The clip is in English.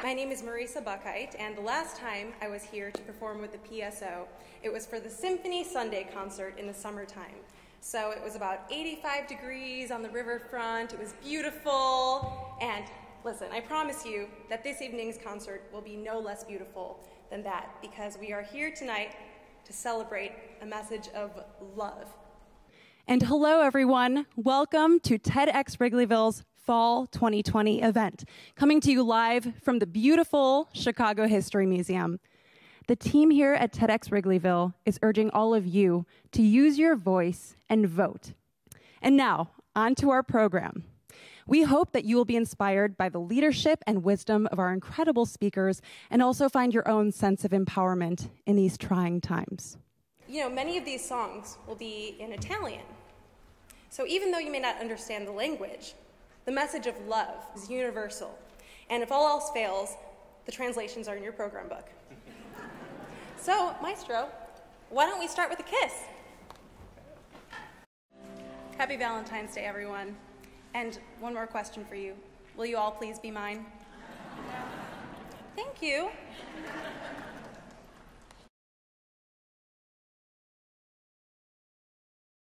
My name is Marisa Buckheit, and the last time I was here to perform with the PSO, it was for the Symphony Sunday concert in the summertime. So it was about 85 degrees on the riverfront, it was beautiful, and listen, I promise you that this evening's concert will be no less beautiful than that, because we are here tonight to celebrate a message of love. And hello, everyone. Welcome to TEDx Wrigleyville's Fall 2020 event, coming to you live from the beautiful Chicago History Museum. The team here at TEDx Wrigleyville is urging all of you to use your voice and vote. And now, on to our program. We hope that you will be inspired by the leadership and wisdom of our incredible speakers and also find your own sense of empowerment in these trying times. You know, many of these songs will be in Italian. So even though you may not understand the language, the message of love is universal. And if all else fails, the translations are in your program book. So, Maestro, why don't we start with a kiss? Happy Valentine's Day, everyone. And one more question for you. Will you all please be mine? Thank you.